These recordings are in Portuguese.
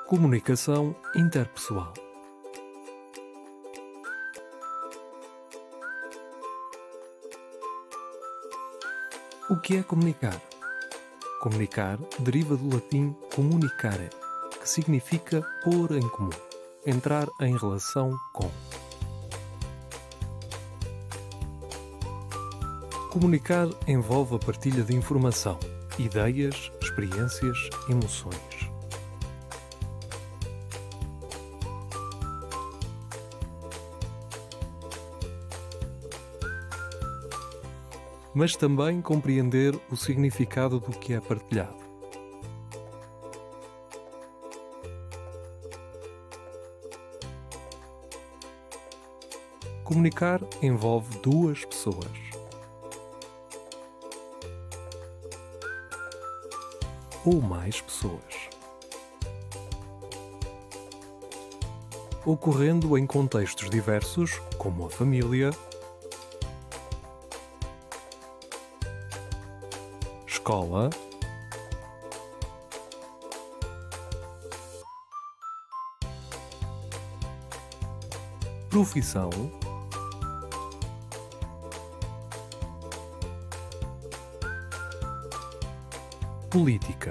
Comunicação interpessoal. O que é comunicar? Comunicar deriva do latim comunicare, que significa pôr em comum, entrar em relação com. Comunicar envolve a partilha de informação, ideias, experiências, emoções. Mas também compreender o significado do que é partilhado. Comunicar envolve duas pessoas. Ou mais pessoas. Ocorrendo em contextos diversos, como a família, escola, profissão, política.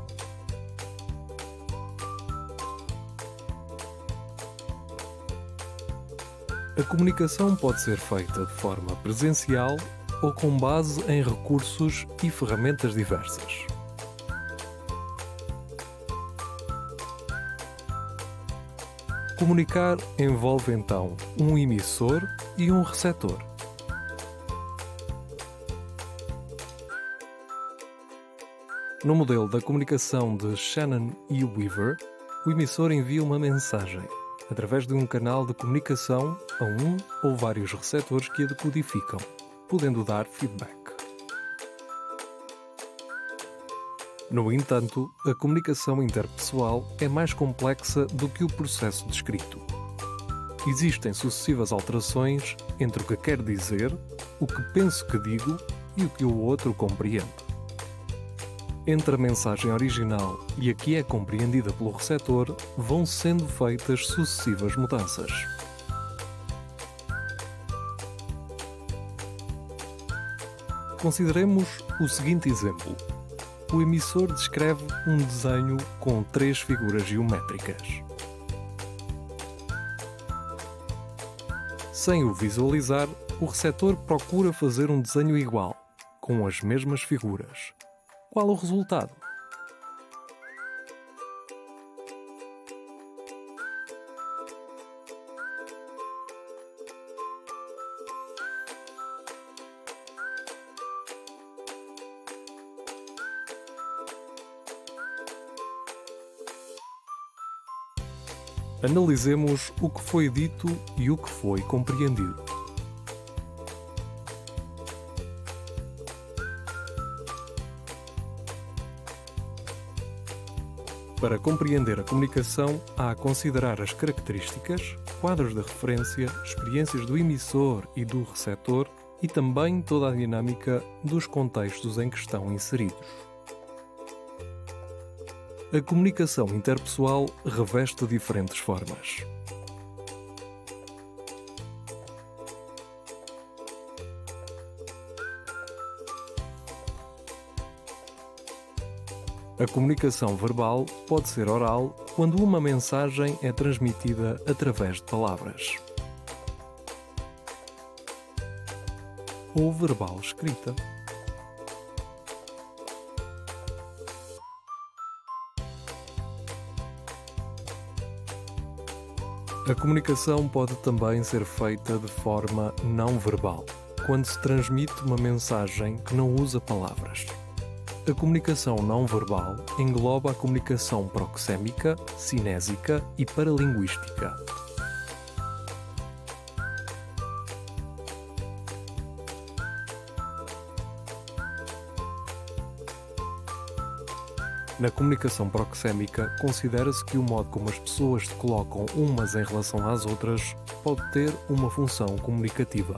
A comunicação pode ser feita de forma presencial ou com base em recursos e ferramentas diversas. Comunicar envolve então um emissor e um receptor. No modelo da comunicação de Shannon e Weaver, o emissor envia uma mensagem através de um canal de comunicação a um ou vários receptores que a decodificam, podendo dar feedback. No entanto, a comunicação interpessoal é mais complexa do que o processo descrito. Existem sucessivas alterações entre o que quer dizer, o que penso que digo e o que o outro compreende. Entre a mensagem original e a que é compreendida pelo receptor, vão sendo feitas sucessivas mudanças. Consideremos o seguinte exemplo. O emissor descreve um desenho com 3 figuras geométricas. Sem o visualizar, o receptor procura fazer um desenho igual, com as mesmas figuras. Qual o resultado? Analisemos o que foi dito e o que foi compreendido. Para compreender a comunicação, há a considerar as características, quadros de referência, experiências do emissor e do receptor e também toda a dinâmica dos contextos em que estão inseridos. A comunicação interpessoal reveste diferentes formas. A comunicação verbal pode ser oral quando uma mensagem é transmitida através de palavras. Ou verbal escrita. A comunicação pode também ser feita de forma não verbal, quando se transmite uma mensagem que não usa palavras. A comunicação não verbal engloba a comunicação proxémica, cinésica e paralinguística. Na comunicação proxémica, considera-se que o modo como as pessoas se colocam umas em relação às outras pode ter uma função comunicativa.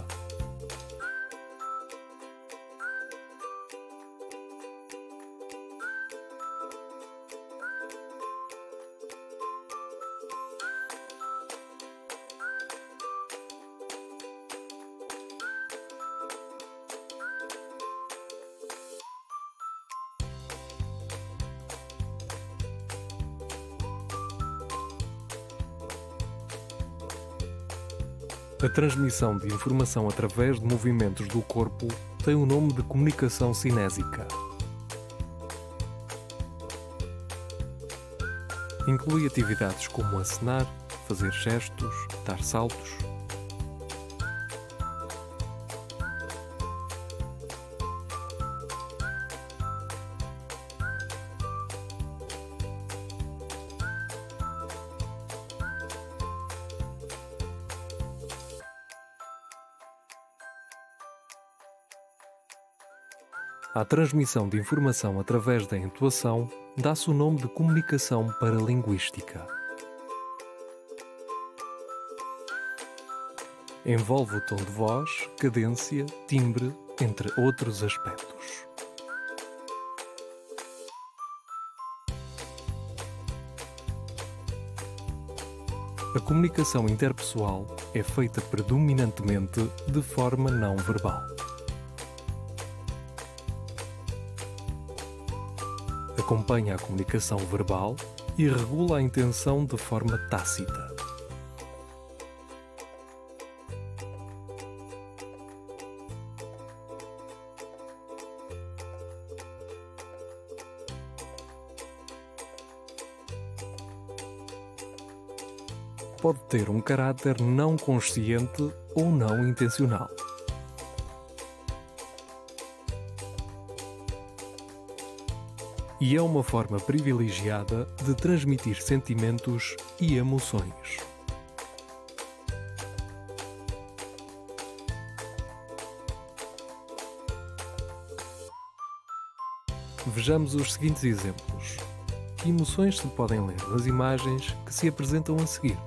A transmissão de informação através de movimentos do corpo tem o nome de comunicação cinésica. Inclui atividades como acenar, fazer gestos, dar saltos. À transmissão de informação através da entoação, dá-se o nome de comunicação paralinguística. Envolve o tom de voz, cadência, timbre, entre outros aspectos. A comunicação interpessoal é feita predominantemente de forma não verbal. Acompanha a comunicação verbal e regula a intenção de forma tácita. Pode ter um caráter não consciente ou não intencional. E é uma forma privilegiada de transmitir sentimentos e emoções. Vejamos os seguintes exemplos. Que emoções se podem ler nas imagens que se apresentam a seguir?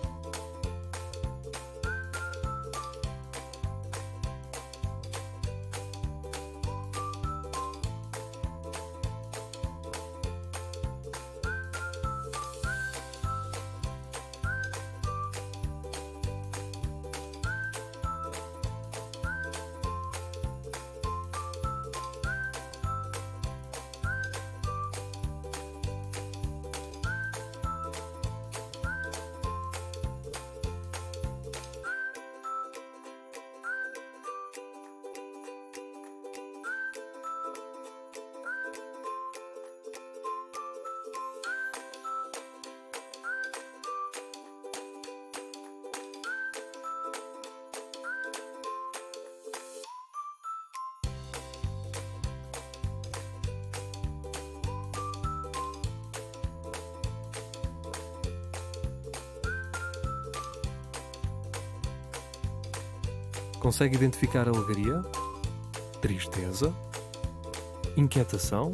Consegue identificar alegria, tristeza, inquietação,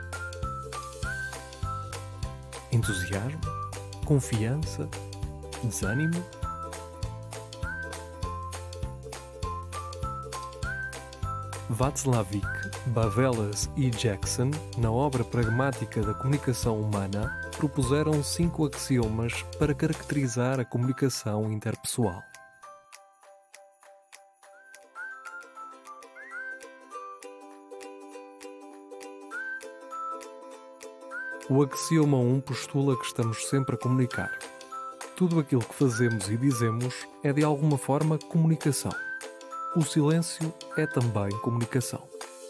entusiasmo, confiança, desânimo? Václavik, Bavelas e Jackson, na obra pragmática da comunicação humana, propuseram 5 axiomas para caracterizar a comunicação interpessoal. O axioma 1 postula que estamos sempre a comunicar. Tudo aquilo que fazemos e dizemos é de alguma forma comunicação. O silêncio é também comunicação.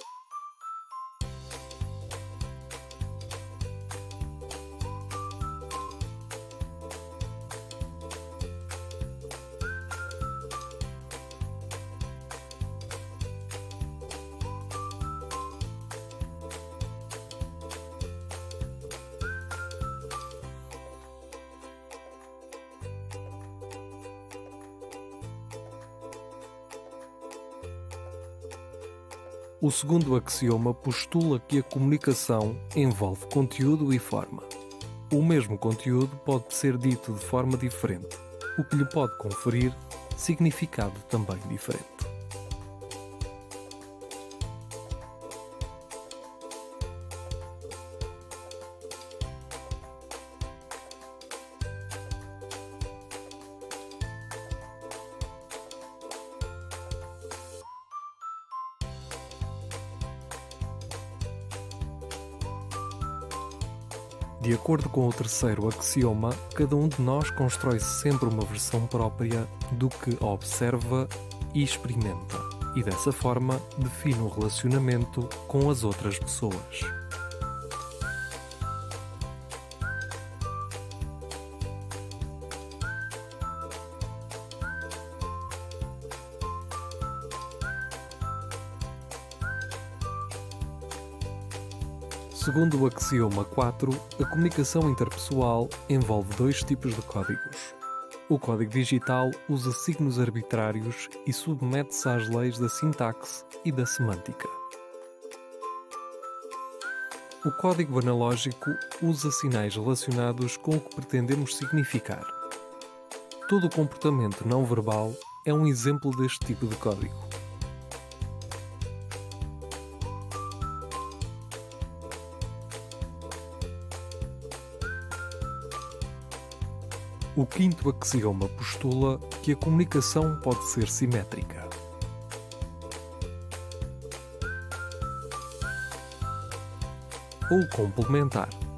O segundo axioma postula que a comunicação envolve conteúdo e forma. O mesmo conteúdo pode ser dito de forma diferente, o que lhe pode conferir significado também diferente. De De acordo com o terceiro axioma, cada um de nós constrói sempre uma versão própria do que observa e experimenta, e dessa forma define o relacionamento com as outras pessoas. Segundo o axioma 4, a comunicação interpessoal envolve dois tipos de códigos. O código digital usa signos arbitrários e submete-se às leis da sintaxe e da semântica. O código analógico usa sinais relacionados com o que pretendemos significar. Todo o comportamento não verbal é um exemplo deste tipo de código. O quinto axioma postula que a comunicação pode ser simétrica. Ou complementar.